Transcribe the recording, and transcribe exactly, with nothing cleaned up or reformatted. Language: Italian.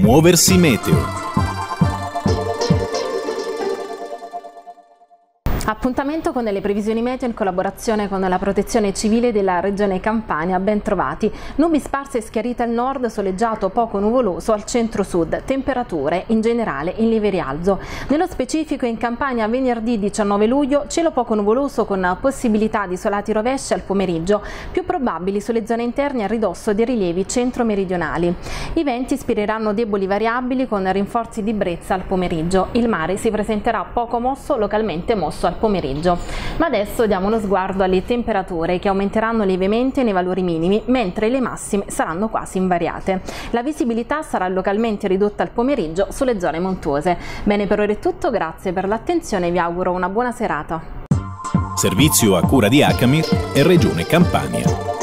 Muoversi meteo. Appuntamento con le previsioni meteo in collaborazione con la Protezione Civile della Regione Campania. Ben trovati. Nubi sparse e schiarite al nord, soleggiato poco nuvoloso al centro-sud. Temperature in generale in lieve rialzo. Nello specifico in Campania venerdì diciannove luglio cielo poco nuvoloso con possibilità di isolati rovesci al pomeriggio, più probabili sulle zone interne a ridosso dei rilievi centro-meridionali. I venti ispireranno deboli variabili con rinforzi di brezza al pomeriggio. Il mare si presenterà poco mosso, localmente mosso al pomeriggio. Ma adesso diamo uno sguardo alle temperature che aumenteranno lievemente nei valori minimi, mentre le massime saranno quasi invariate. La visibilità sarà localmente ridotta al pomeriggio sulle zone montuose. Bene, per ora è tutto, grazie per l'attenzione e vi auguro una buona serata. Servizio a cura di Acamir e Regione Campania.